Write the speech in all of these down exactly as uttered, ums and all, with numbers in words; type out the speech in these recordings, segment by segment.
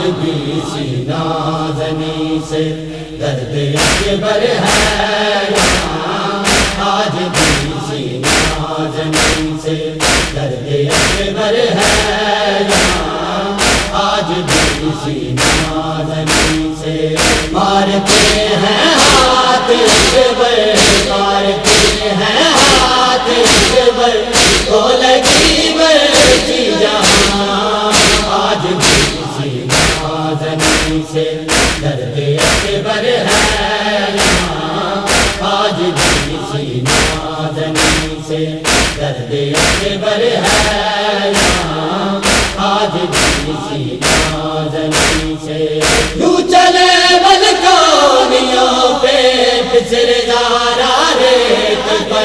بھی سینہ زنی سے درد اکبر ہے یہاں، آج بھی سینہ زنی سے درد اکبر ہے یہاں، آج بھی سینہ زنی سے مارتے ہیں ہاتھ اکبر، مارتے ہیں ہاتھ اکبر کو لگی مرچی جہاں، آج بھی سینہ زنی سے درد اکبر ہے یہاں، آج بھی سینہ زنی سے درد اکبر ہے یہاں، آج بھی سینہ زنی سے یوں چلے بلکانیوں پہ پسر زارا ریت پر،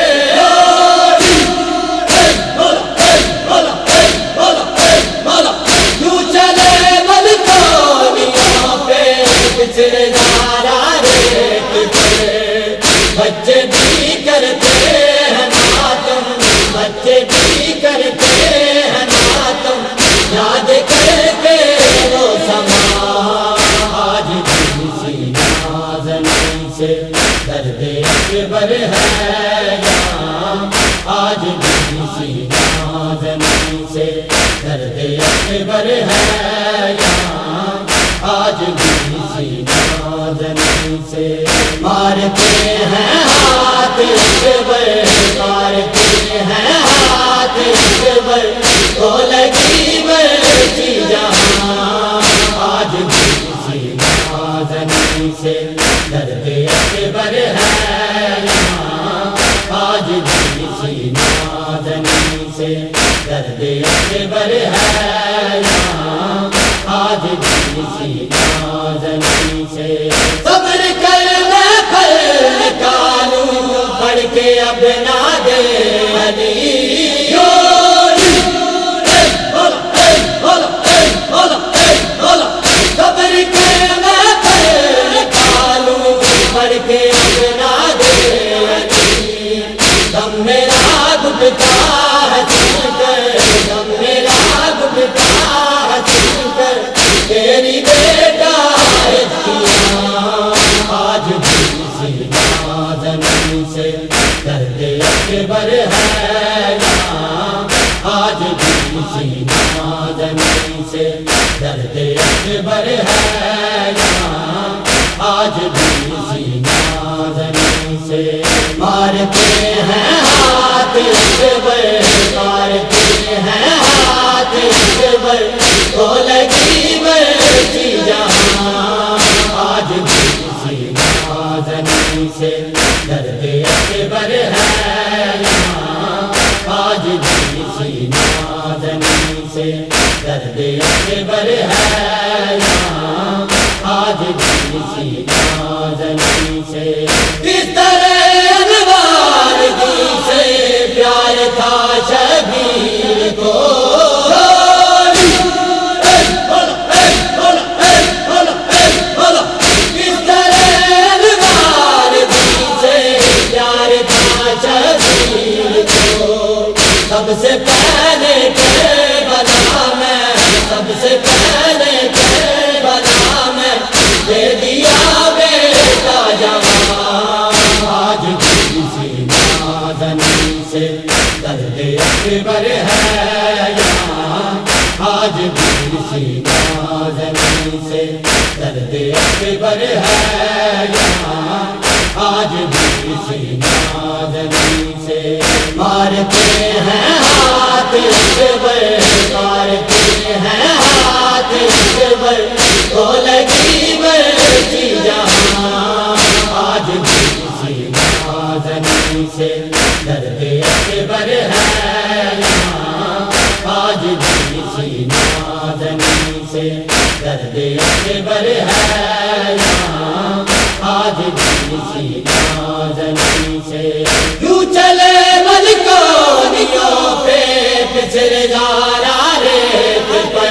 بچے بھی کرتے ہیں ماتم، بچے بھی کرتے ہیں ماتم، یاد کر کے وہ سما، آج بھی سینہ زنی سے درد اکبر ہے یہاں، آج بھی سینہ زنی سے درد اکبر ہے یہاں، آج بھی سینہ زنی سے مارتے ہیں ہاتھ اکبر، مارتے ہیں ہاتھ اکبر کو لگی مرچی جہاں، آج بھی سینہ زنی سے درد اکبر ہے یہاں، آج بھی سینہ زنی سے درد اکبر ہے یہاں، آج بھی سینہ زنی سے صبر کر میں پھل نکالوں، پڑھ کے اب نہ دے علی، صبر کر میں پھل نکالوں، پڑھ کے اب نہ دے علی، دم میرا گھٹتا ہے سن کر، دم میرا گھٹتا ہے سن کر تیری بیٹا آج بھی سینہ زنی سے درد اکبر ہے یہاں، آج بھی سینہ زنی سے درد اکبر ہے یہاں، آج بھی سینہ زنی سے مارتے ہیں ہاتھ اکبر، مارتے ہیں ہاتھ اکبر کو لگی مرچی جہاں، آج بھی سینہ زنی سے درد اکبر ہے یہاں، آج بھی سینہ زنی سے درد اکبر ہے یہاں، آج بھی سینہ زنی سے کس طرح انوار دی سے پیار تھا شبیر کو، سب سے پہلے کربلا میں، سب سے پہلے کربلا میں دے دیا بیٹا جوان، آج بھی سینہ زنی سے درد اکبر ہے یہاں، آج بھی سینہ زنی سے درد اکبر ہے یہاں، آج بھی سینہ زنی سے مارتے ہیں ہاتھ اکبر، مارتے ہیں ہاتھ اکبر کو لگی مرچی جہاں، آج بھی سینہ زنی سے درد اکبر ہے یہاں، آج بھی سینہ زنی سے درد اکبر ہے یہاں، آج بھی سینہ زنی سے یوں چلے ملکانیوں پہ پسر زارا ریت پر،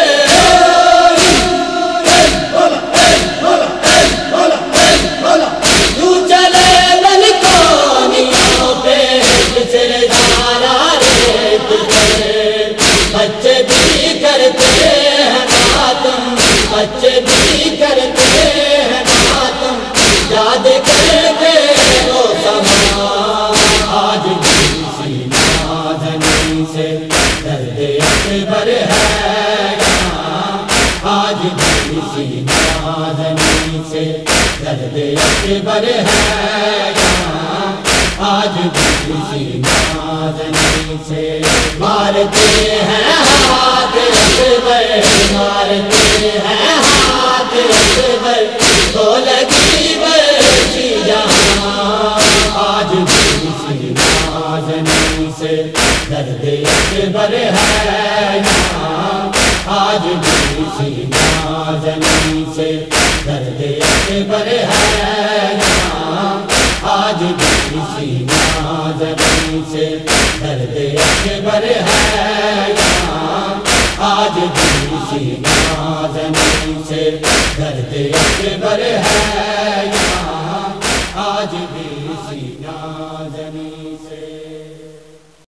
یوں چلے ملکانیوں پہ پسر زارا ریت پر، بچے بھی کرتے ہیں ماتم، بچے بھی کرتے ہیں ماتم یاد کر کے وہ سما آج بھی اسی نازنین سے درد اکبر ہے یہاں آج بھی اسی نازنین سے درد اکبر ہے یہاں آج بھی اسی نازنین سے مارتے ہیں ہاتھ اکبر مارتے ہیں ہاتھ اکبر تو لگی برچی جہاں آج بھی اسی نازنین سے درد اکبر ہے یہاں آج بھی اسی نازنین سے درد اکبر ہے یہاں آج بھی اسی نازنین سے درد اکبر ہے یہاں آج بھی اسی نازنین سے درد اکبر ہے یہاں آج بھی اسی نازنین سے